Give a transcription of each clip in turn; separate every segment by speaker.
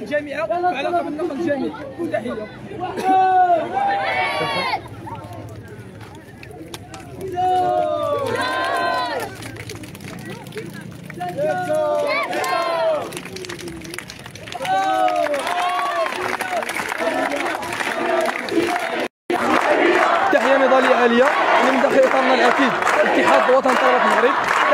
Speaker 1: الجامعه في علاقه بالنقل الجامعي. تحيه. تحيه نضاليه عاليه من داخل اطارنا الاكيد اتحاد وطن طلبه المغرب.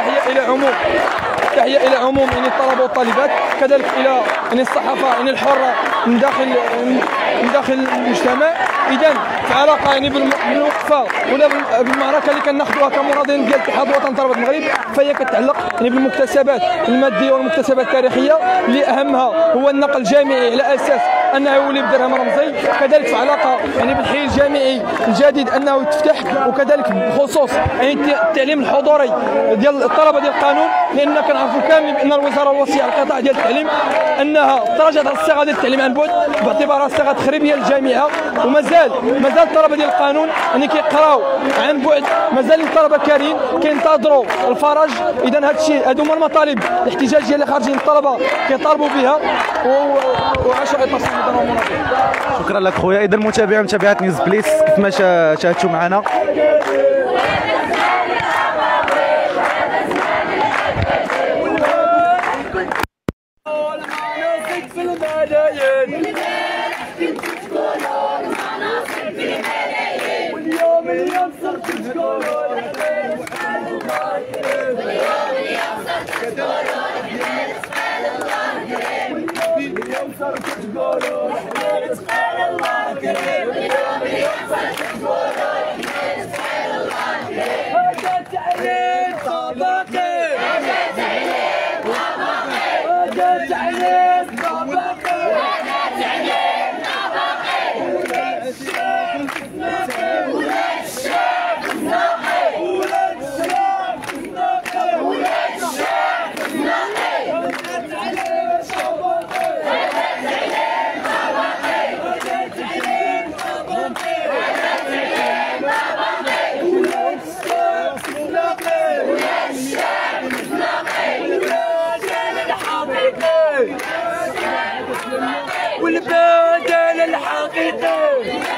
Speaker 1: تحيه الى عموم الطلبه والطالبات، كذلك الى الصحافه الحره من داخل المجتمع. اذا في علاقه بالوقفه ولا بالمعركه اللي كناخذوها كمناضلين ديال اتحاد وطن طلبه المغرب، فهي كتعلق بالمكتسبات الماديه والمكتسبات التاريخيه اللي اهمها هو النقل الجامعي على اساس انه يولي بدرهم رمزي، كذلك في علاقه بالحي الجامعي الجديد انه يتفتح، وكذلك بخصوص التعليم الحضوري ديال الطلبه ديال القانون، لان كنعرفوا كاملين بان الوزاره الوصيه على القطاع ديال التعليم انها تراجعت على الصيغه ديال التعليم عن بعد باعتبارها صيغه تخريبيه للجامعه، ومازال الطلبه ديال القانون كيقراو عن بعد، مازال الطلبه كارهين كينتظروا الفرج. اذا هذا الشيء هادو هما المطالب الاحتجاجيه اللي خارجين الطلبه كيطالبوا بها، وعاشوا اطار
Speaker 2: شكرا لك خويا. اذا متابعي ومتابعات نيوز بليس كيف ما شاهدتوا معنا
Speaker 1: والبدل الحقيقي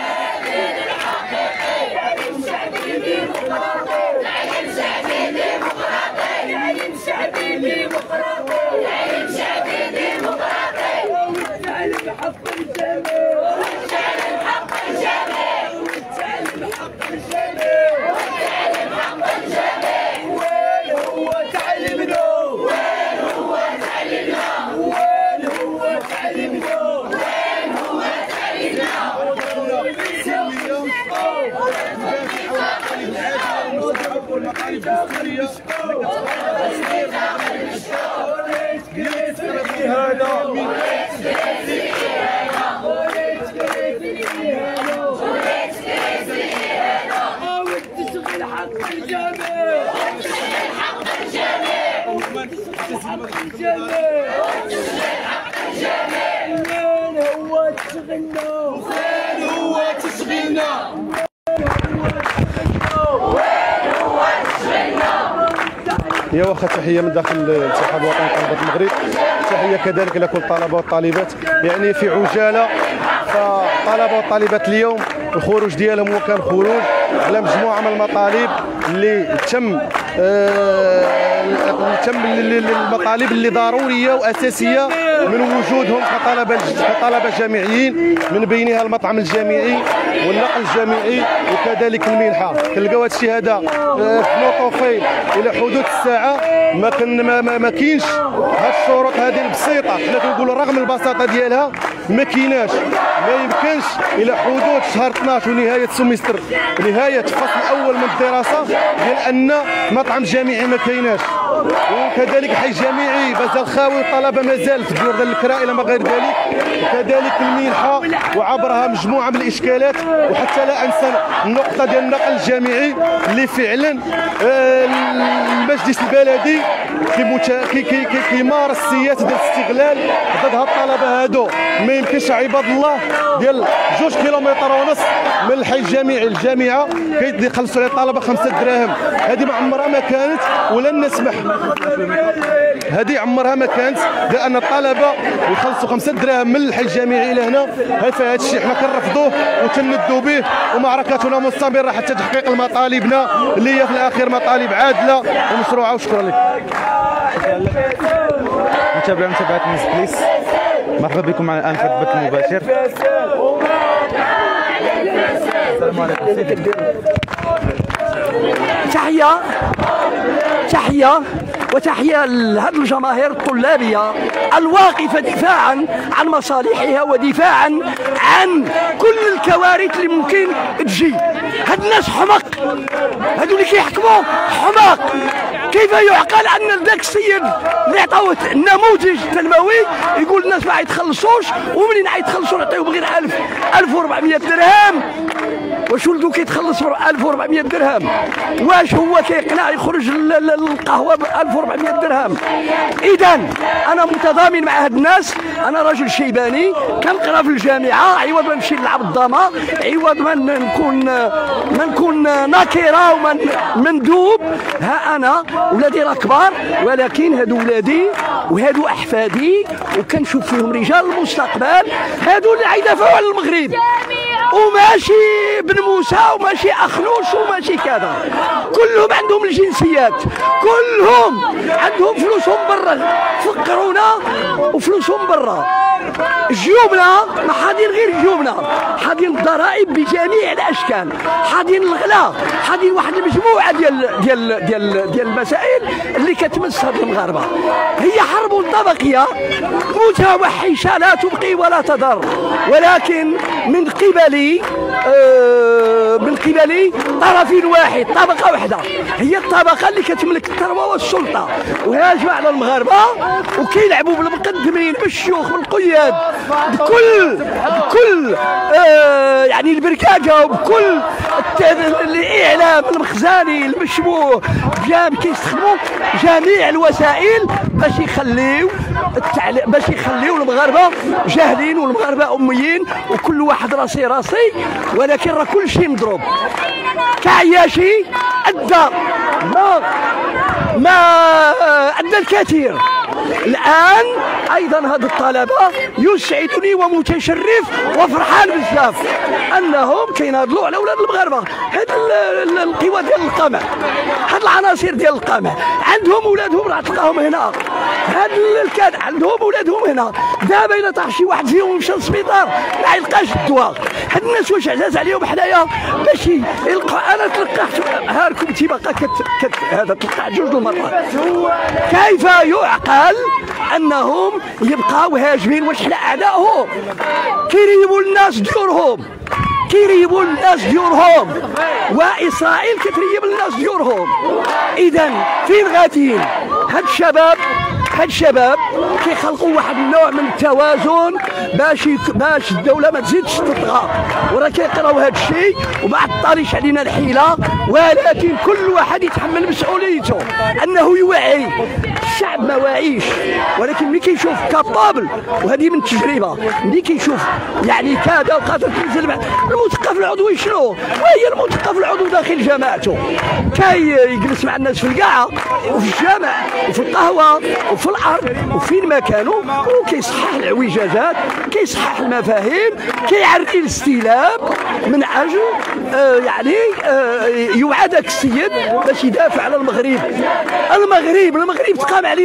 Speaker 3: يا واخا تحيه من داخل الاتحاد الوطني لطلبه المغرب، تحيه كذلك لكل الطلبه والطالبات. يعني في عجاله، فالطلبه والطالبات اليوم الخروج ديالهم هو كان خروج على مجموعه من المطالب اللي تم المطالب اللي ضروريه واساسيه من وجودهم كطلبه جامعيين، من بينها المطعم الجامعي والنقل الجامعي وكذلك المنحه. كنلقاو هذا الشيء هذا في نوطوفيل الى حدود الساعه ما كاينش هاد الشروط هذه البسيطه. حنا كنقولوا رغم البساطه ديالها ما كايناش، ما يمكنش الى حدود شهر 12 ونهايه السمستر، نهايه الفصل الاول من الدراسه، ديال ان مطعم جامعي ما كايناش، وكذلك حي جامعي مازال خاوي، الطلبه مازال في الدور ديال الكراء الى ما غير ذلك، وكذلك المنحه وعبرها مجموعه من الاشكالات. وحتى لا انسى النقطه ديال النقل الجامعي اللي فعلا المجلس البلدي كيمارس سياسه ديال الاستغلال ضد هاد الطلبه هادو. ما يمكنش عباد الله ديال 2 كيلومتر ونص من الحي الجامعي للجامعه كيخلصوا على الطلبه 5 دراهم. هذه ما عمرها ما كانت ولن نسمح هذه عمرها ما كانت، لان الطلبه يخلصوا 5 دراهم من الحي الجامعي الى هنا. فهذا الشيء حنا كنرفضوه وكندوا به، ومعركتنا مستمره حتى تحقيق مطالبنا اللي هي في الاخير مطالب عادله ومشروعه. وشكرا لك.
Speaker 2: متابعة نيوز بليس، مرحبا بكم معنا الان في البث المباشر. السلام عليكم.
Speaker 4: تحية وتحية لهذه الجماهير الطلابية الواقفة دفاعا عن مصالحها ودفاعا عن كل الكوارث اللي ممكن تجي. هاد الناس حمق، هادو اللي كيحكموا حماق. كيف يعقل ان ذاك السيد اللي عطاوه النموذج التنموي يقول الناس ما عيتخلصوش، ومنين عيتخلصوا نعطيهم غير 1400 درهم؟ واش ولدو كيتخلص ب 1400 درهم؟ واش هو كيقنع يخرج للقهوه ب 1400 درهم؟ اذا انا متضامن مع هاد الناس. انا راجل شيباني كنقرا في الجامعه، عوض ما نمشي نلعب الضما، عوض ما نكون ناكره ومندوب. ها انا ولادي راه كبار، ولكن هادو ولادي وهادو احفادي وكنشوف فيهم رجال المستقبل، هادو اللي عيدافعوا على المغرب، وماشي بن موسى وماشي اخنوش وماشي كذا. كلهم عندهم الجنسيات، كلهم عندهم فلوسهم برا، فقرونا وفلوسهم برا. جيوبنا ما حاضين غير جيوبنا، حاضين الضرائب بجميع الاشكال، حاضين الغلاء، حاضين واحد المجموعه ديال المسائل اللي كتمس هاد المغاربه. هي حرب طبقيه متوحشه لا تبقي ولا تضر، ولكن من قبلي طرف واحد، طبقه واحده، هي الطبقه اللي كتملك الثروه والسلطه. وهاجموا على المغاربه وكيلعبوا بالمقدمين بالشيوخ بالقياد بكل يعني البركاكه، وبكل الاعلام المخزاني المشبوه كيستخدموا جميع الوسائل باش يخليو المغاربه جاهلين والمغاربه اميين، وكل واحد راسي. ولكن راه كل شيء مضروب. كعياشي ادى الكثير. الان ايضا هاد الطلبه يسعدني ومتشرف وفرحان بزاف انهم كيناضلوا على اولاد المغاربه. هاد القوى ديال القمع، هاد العناصر ديال القمع عندهم اولادهم راه تلقاهم هنا، هاد الكاد عندهم اولادهم هنا. دابا الا طاح شي واحد فيهم ومشى للسبيطار ما يلقاش الدواء. هاد الناس واش عزاز عليهم حنايا باش يلقى؟ انا تلقحت هاكم تيبقى هذا تلقى جوج المرات. كيف يعقل انهم يبقاو هاجمين؟ واش حنا اعدائهم؟ كيريبوا الناس ديورهم، واسرائيل كتريب الناس ديورهم. اذا فين غاديين؟ هاد الشباب كيخلقوا واحد النوع من التوازن باش الدوله ما تزيدش تطغى، وراه كيقراو هذا الشيء وما عطاليش علينا الحيله. ولكن كل واحد يتحمل مسؤوليته انه يوعي. الشعب ما واعيش، ولكن ملي كيشوف كابابل، وهذه من التجربه، ملي كيشوف يعني كذا وقادر تنزل المثقف العضوي شنو؟ وهي المثقف العضوي داخل جماعته يجلس مع الناس في القاعه وفي الجامع وفي القهوه وفي الارض وفين ما كانوا، وكيصحح الاعوجاجات، كيصحح المفاهيم، كيعري الاستلام من اجل يوعى ذاك السيد باش يدافع على المغرب تقام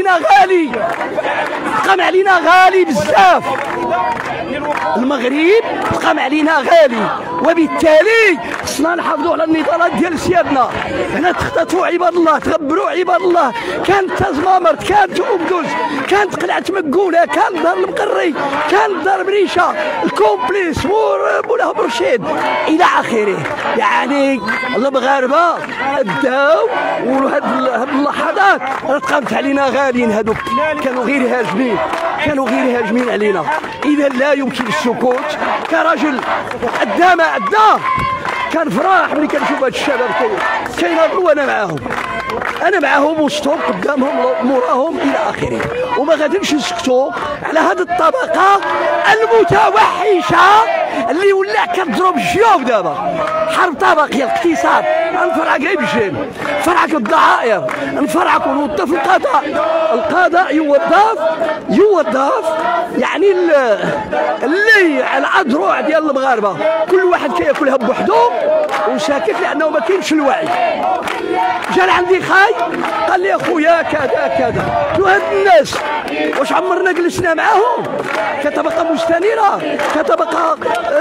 Speaker 4: علينا غالي بزاف. المغرب تقام علينا غالي، وبالتالي خصنا نحافظوا على النضالات ديال سيادنا. هنا تخططوا عباد الله، تغبروا عباد الله. كانت تازمامرت، كانت أبدوز، كانت قلعة مقولة، كانت دار المقري، كانت دار بريشة، الكومبليس مولاهم برشيد إلى آخره. يعني المغاربة داو، وهاد اللحظات تقامت علينا غاليين. هادوك كانوا غير هاجمين علينا. إذا لا يمكن السكوت. كرجل قدام كان فرح ملي كنشوف هاد الشباب كيناضلوا وانا معاهم. انا معاهم وسطهم قدامهم موراهم الى اخره، وما غاديش يسكتوا على هذه الطبقه المتوحشه اللي ولا كتضرب الجيوب. دابا حرب طبقيه، الاقتصاد، نفرعك غير بالجيم، نفرعك الضعائر، نفرعك ونوظف القضاء يوظف يعني اللي على الاذرع ديال المغاربه، كل واحد كياكلها بوحدو وساكت لانه ما كاينش الوعي. جا عندي خاي قال لي اخويا كذا كذا، قلت له هاد الناس واش عمرنا جلسنا معاهم كطبقه مستنيره، كطبقه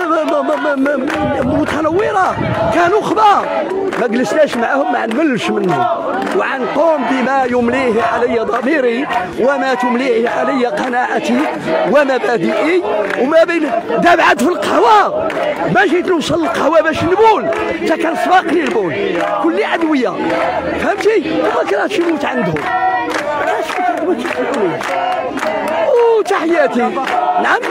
Speaker 4: متنوره، كنخبه، ما جلسناش معاهم، ما نملش منهم، وعنقوم بما يمليه علي ضميري وما تمليه علي قناعتي ومبادئي. وما بين دابا عاد في القهوه ما جيت نوصل للقهوه باش نبول، حتى كان سباقني البول، كل ادويه فهمتي، ما كرهتش نموت عندهم. وتحياتي. نعم.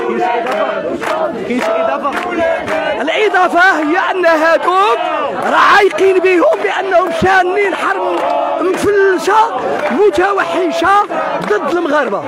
Speaker 4: الإضافة هي أن هادوك راه عايقين بهم بأنهم شانين حرب مفلسة متوحشة ضد المغاربة،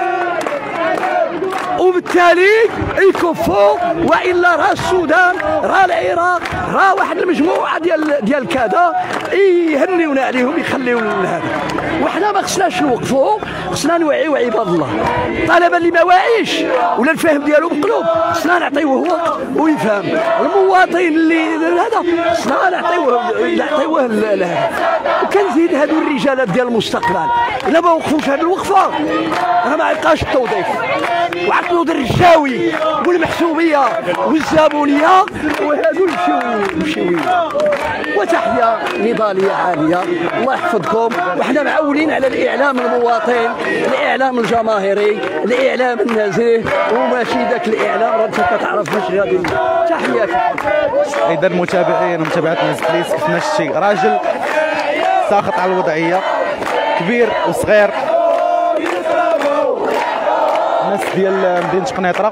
Speaker 4: وبالتالي يكفوا، والا راه السودان، راه العراق، راه واحد المجموعه ديال كذا يهنيونا عليهم يخليونا هذا. وحنا ما خصناش نوقفوا، خصنا نوعيو عباد الله. الطلبه اللي ما واعيش ولا الفهم ديالو مقلوب خصنا نعطيوه وقت ويفهم. المواطن اللي هذا خصنا نعطيوه لهذا. وكنزيد هادو الرجالات ديال المستقبل الا ما وقفوش هاد الوقفه راه ما يبقاش التوظيف، وعطلوا الرجاوي والمحسوبيه والزابونيه وهذو المشويين. وتحيه نضاليه عاليه، الله يحفظكم. وحنا معولين على الاعلام المواطن، الاعلام الجماهيري، الاعلام النزيه، وماشي ذاك الاعلام راه انت كتعرف واش غادي. تحياتي.
Speaker 2: ايضا متابعين ومتابعات نيوز بليس، كيفما شتي راجل ساخط على الوضعيه، كبير وصغير، الناس ديال مدينه قنيطره.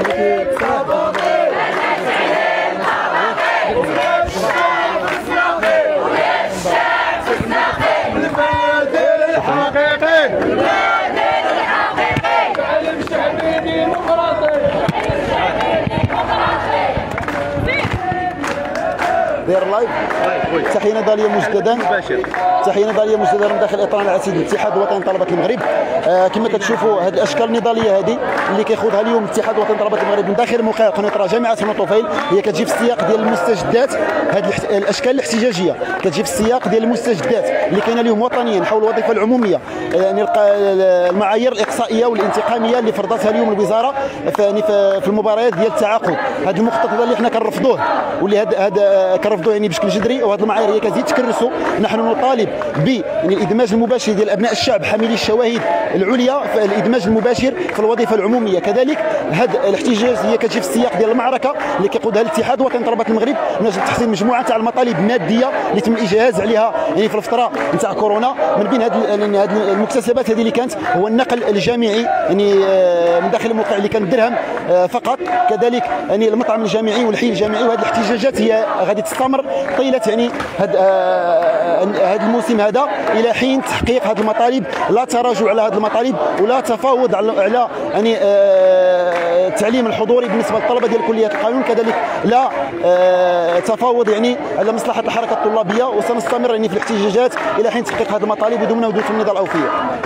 Speaker 5: داير لايف. تحيه نضاليه مجددا، تحيه نضاليه مجددا من داخل اطار العسيد الاتحاد الوطني لطلبه المغرب. كما كتشوفوا هذه الاشكال النضاليه هذه اللي كيخوضها اليوم الاتحاد الوطني لطلبه المغرب من داخل موقع قنيطره جامعه بن طفيل، هي كتجي في السياق ديال المستجدات. هذه الاشكال الاحتجاجيه كتجي في السياق ديال المستجدات اللي كاينه اليوم وطنيا حول الوظيفه العموميه، يعني المعايير الاقصائيه والانتقاميه اللي فرضتها اليوم الوزاره في المباريات ديال التعاقد. هذا المخطط هذا اللي حنا كنرفضوه، واللي هذا كنرفضوه يعني بشكل جذري، وهذه المعايير هي كتزيد تكرسوا. نحن نطالب يعني الادماج المباشر ديال ابناء الشعب حاملي الشواهد العليا في الادماج المباشر في الوظيفه العموميه. كذلك هذا الاحتجاج هي كتجي في السياق ديال المعركه اللي كيقودها الاتحاد الوطني لطلبه المغرب من اجل تحصيل مجموعه تاع المطالب الماديه اللي تم الاجهاز عليها يعني في الفتره نتاع كورونا. من بين هذه المكتسبات هذه اللي كانت هو النقل الجامعي يعني من داخل الموقع اللي كان بدرهم فقط، كذلك يعني المطعم الجامعي والحي الجامعي. وهذه الاحتجاجات هي غادي تستمر طيله يعني هذا الموسم هذا الى حين تحقيق هذه المطالب. لا تراجع على هذه المطالب ولا تفاوض على يعني التعليم الحضوري بالنسبه للطلبه ديال كليه القانون، كذلك لا تفاوض يعني على مصلحه الحركه الطلابيه. وسنستمر يعني في الاحتجاجات الى حين تحقيق هذه المطالب وضمن ودود النضال الاوفيه.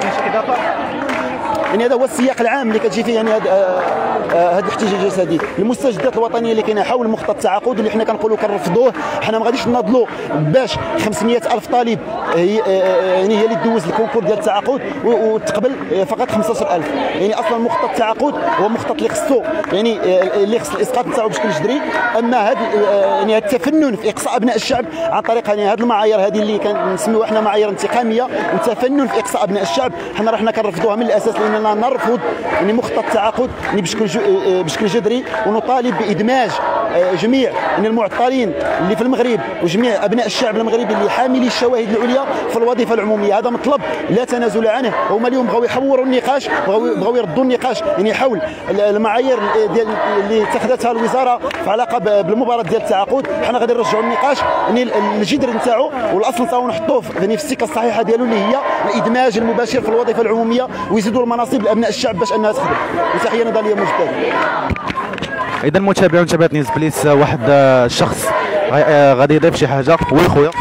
Speaker 5: يعني هذا هو السياق العام اللي كتجي فيه يعني هذه الاحتجاجات هذه. المستجدات الوطنيه اللي كاينه حول مخطط التعاقد اللي حنا كنقولوا كنرفضوه، حنا ما غاديش نناضلوا باش 500,000 طالب يعني هي اللي تدوز الكونكور ديال التعاقد وتقبل فقط 15,000. يعني اصلا مخطط التعاقد هو مخطط اللي خصو يعني اللي خص الاسقاط نتاعو بشكل جذري. اما هذا يعني التفنن في اقصاء ابناء الشعب عن طريق يعني هذه المعايير هذه اللي كنسميوها حنا معايير انتقاميه والتفنن في اقصاء ابناء الشعب، حنا راه كنرفضوها من الاساس، لاننا نرفض يعني مخطط التعاقد يعني بشكل جذري، ونطالب بادماج جميع المعطلين اللي في المغرب وجميع ابناء الشعب المغربي اللي حاملي الشواهد العليا في الوظيفه العموميه. هذا مطلب لا تنازل عنه. هما اليوم بغاو يحوروا النقاش، بغاو يردوا النقاش يعني حول المعايير ديال اللي اتخذتها الوزاره في علاقه بالمباراه ديال التعاقد. حنا غادي نرجعوا النقاش يعني الجذر نتاعو والاصل نتاعو نحطوه يعني في السكه الصحيحه ديالو اللي هي الادماج المباشر في الوظيفه العموميه ويزيدوا المناصب لابناء الشعب باش انها تخدم. وتحيه نضاليه مجددا.
Speaker 2: اذا متابعون متابعات نيوز بليس، واحد الشخص غادي يضيف شي حاجه. وي خويا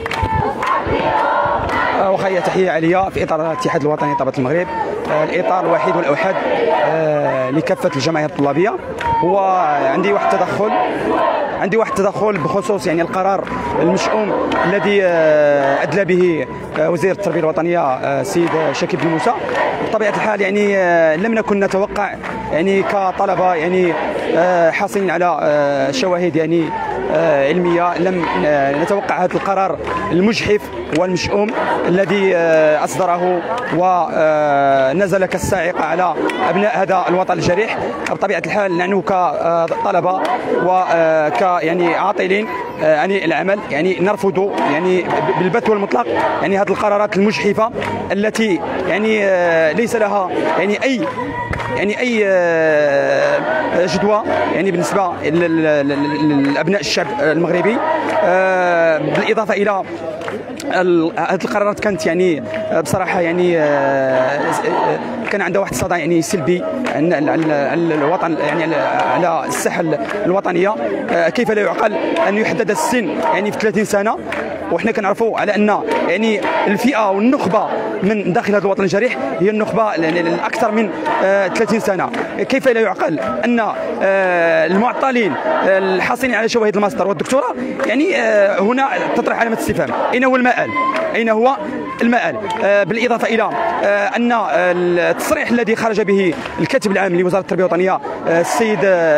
Speaker 6: وخيا تحيه عليا في اطار الاتحاد الوطني لطلبه المغرب، الاطار الوحيد والاوحد لكافه الجمعيات الطلابيه. هو عندي واحد التدخل بخصوص يعني القرار المشؤوم الذي ادلى به وزير التربيه الوطنيه السيد شكيب بن موسى. بطبيعه الحال يعني لم نكن نتوقع يعني كطلبه يعني حاصلين على شواهد يعني علميه، لم نتوقع هذا القرار المجحف والمشؤوم الذي اصدره ونزل كالصاعقه على ابناء هذا الوطن الجريح. بطبيعه الحال نحن كطلبه وك يعني عاطلين عن العمل يعني نرفض يعني بالبت والمطلق يعني هذه القرارات المجحفه التي يعني ليس لها يعني اي جدوى يعني بالنسبه لابناء الشعب المغربي. بالاضافه الى هذه القرارات كانت يعني بصراحه يعني كان عندها واحد الصدى يعني سلبي على الوطن يعني على الساحه الوطنيه. كيف لا يعقل ان يحدد السن يعني في 30 سنه، وحنا كنعرفوا على ان يعني الفئه والنخبه من داخل هذا الوطن الجريح هي النخبه الاكثر من 30 سنه. كيف لا يعقل ان المعطلين الحاصلين على شواهد الماستر والدكتوراه يعني هنا تطرح علامه استفهام. اين هو المآل؟ اين هو المآل؟ بالاضافه الى ان التصريح الذي خرج به الكاتب العام لوزاره التربيه الوطنيه السيد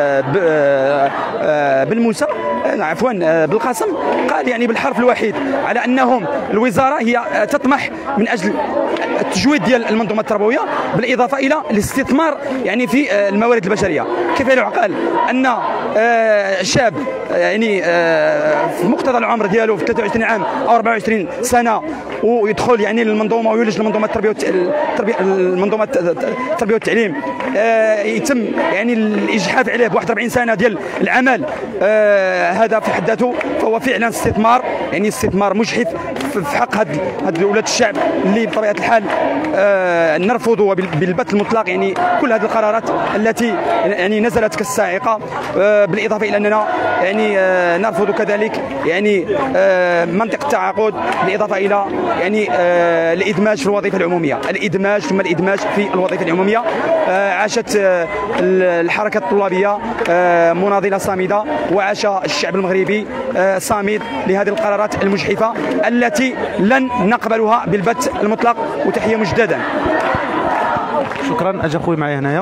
Speaker 6: بن موسى عفوا بالقاسم قال يعني بالحرف الوحيد على انهم الوزاره هي تطمح من اجل التجويد ديال المنظومه التربويه بالاضافه الى الاستثمار يعني في الموارد البشريه. كيف لا يعقل ان شاب يعني في مقتضى العمر ديالو في 23 عام او 24 سنه ويدخل يعني للمنظومه ويولج المنظومه المنظومه التربيه والتعليم يتم يعني الاجحاف عليه ب 41 سنه ديال العمل. هذا في حد ذاته فهو فعلا استثمار يعني استثمار مجحف في حق هاد ولاد الشعب اللي بطبيعه الحال نرفض بالبت المطلق يعني كل هذه القرارات التي يعني نزلت كالصاعقه. بالاضافه الى اننا يعني نرفض كذلك يعني منطق التعاقد، بالاضافه الى يعني الادماج في الوظيفه العموميه، الادماج ثم الادماج في الوظيفه العموميه. عاشت الحركه الطلابيه مناضله صامده، وعاش الشعب المغربي صامد لهذه القرارات المجحفه التي لن نقبلها بالبت المطلق. وتحيه مجددا.
Speaker 2: شكرا. اجا خويا معايا هنايا.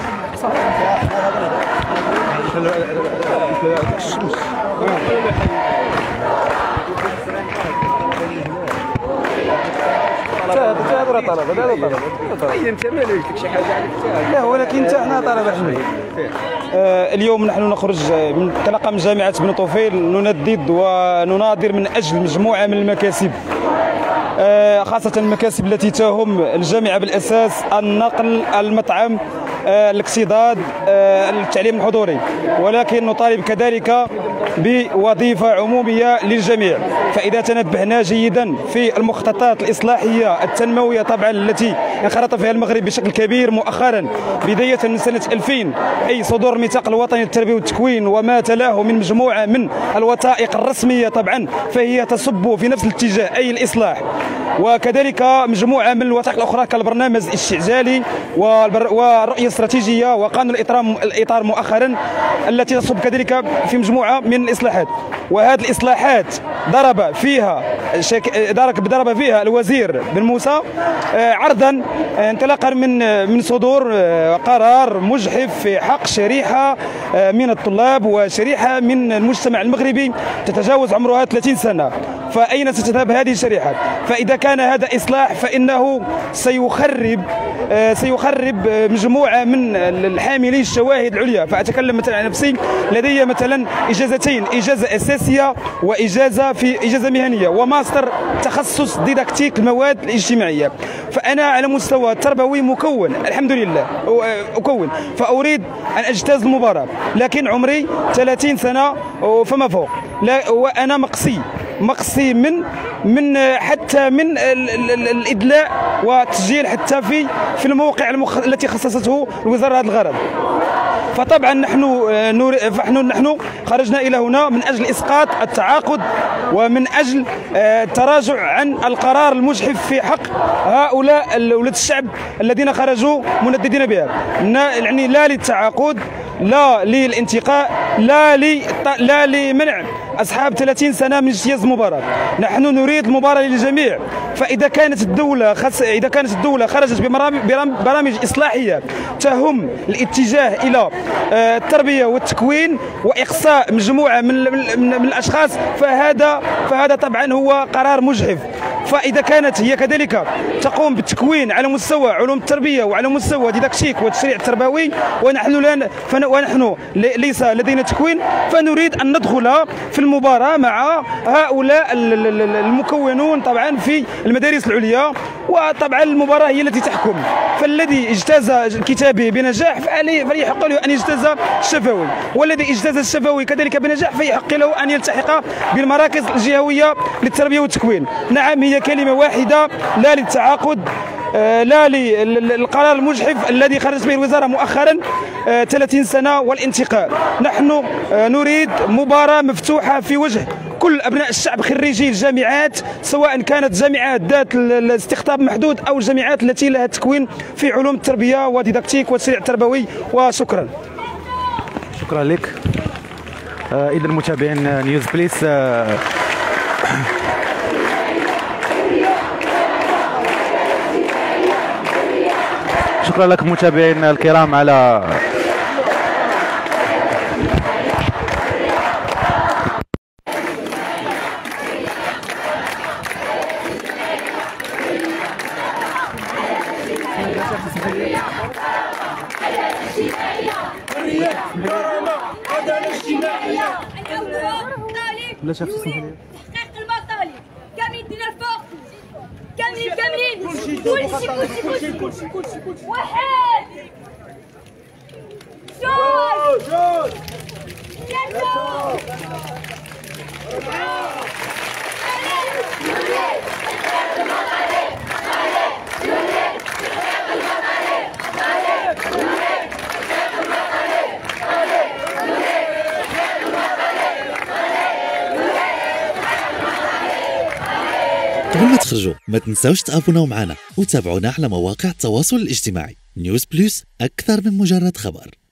Speaker 1: لا ولكن انت حنا طلبه حنا اليوم نحن نخرج انطلاقا من جامعه بن طفيل نندد ونناظر من اجل مجموعه من المكاسب، خاصه المكاسب التي تهم الجامعه بالاساس: النقل، المطعم، الاقتصاد، التعليم الحضوري. ولكن نطالب كذلك بوظيفه عموميه للجميع. فاذا تنبهنا جيدا في المخططات الاصلاحيه التنمويه طبعا التي انخرط فيها المغرب بشكل كبير مؤخرا بدايه من سنه 2000، اي صدور الميثاق الوطني للتربيه والتكوين وما تلاه من مجموعه من الوثائق الرسميه طبعا فهي تصب في نفس الاتجاه اي الاصلاح، وكذلك مجموعه من الوثائق الاخرى كالبرنامج الاستعجالي والرؤيه الاستراتيجيه وقانون الاطار مؤخرا التي تصب كذلك في مجموعه من الاصلاحات. وهذه الاصلاحات ضرب فيها الوزير بن موسى عرضا انطلاقا من صدور قرار مجحف في حق شريحه من الطلاب وشريحه من المجتمع المغربي تتجاوز عمرها 30 سنه.
Speaker 6: فأين ستذهب هذه الشريحة؟ فإذا كان هذا إصلاح فإنه سيخرب مجموعة من الحاملين الشواهد العليا. فأتكلم مثلا عن نفسي، لدي مثلا إجازتين، إجازة أساسية إجازة مهنية وماستر تخصص ديداكتيك المواد الاجتماعية. فأنا على مستوى التربوي مكون الحمد لله أكون، فأريد أن أجتاز المباراة، لكن عمري 30 سنة فما فوق، لا وأنا مقصي من حتى من الإدلاء والتسجيل حتى في الموقع التي خصصته الوزارة هذا الغرض. فطبعا نحن خرجنا الى هنا من اجل اسقاط التعاقد ومن اجل التراجع عن القرار المجحف في حق هؤلاء ولاد الشعب الذين خرجوا منددين بها، يعني لا للتعاقد، لا للانتقاء، لا لمنع اصحاب 30 سنه من اجتياز المباراه. نحن نريد المباراه للجميع. فاذا كانت الدوله خرجت ببرامج اصلاحيه تهم الاتجاه الى التربيه والتكوين واقصاء مجموعه من الاشخاص، فهذا طبعا هو قرار مجحف. فاذا كانت هي كذلك تقوم بالتكوين على مستوى علوم التربيه وعلى مستوى ديداكتيك والتشريع التربوي، ونحن ليس لدينا تكوين، فنريد ان ندخل في المباراه مع هؤلاء المكونون طبعا في المدارس العليا. وطبعا المباراه هي التي تحكم، فالذي اجتاز الكتابي بنجاح فليحق له ان يجتاز الشفوي، والذي اجتاز الشفوي كذلك بنجاح فيحق له ان يلتحق بالمراكز الجهويه للتربيه والتكوين. نعم، هي كلمه واحده، لا للتعاقد، لا للقرار المجحف الذي خرجت به الوزاره مؤخرا 30 سنه والانتقاء. نحن نريد مباراه مفتوحه في وجه كل ابناء الشعب خريجي الجامعات، سواء كانت جامعات ذات الاستقطاب محدود او الجامعات التي لها تكوين في علوم التربيه وديداكتيك والتشريع التربوي. وشكرا.
Speaker 2: شكرا لك. اذا متابعين نيوز بليس، شكرا لكم متابعينا الكرام على
Speaker 7: لا شاف تحقيق البطالة كاملين دينا الفوق، كاملين كلشي واحد جوج
Speaker 8: قبل ما تخرجوا ما تنساوش تابوناو معنا وتابعونا على مواقع التواصل الاجتماعي. نيوز بلس، أكثر من مجرد خبر.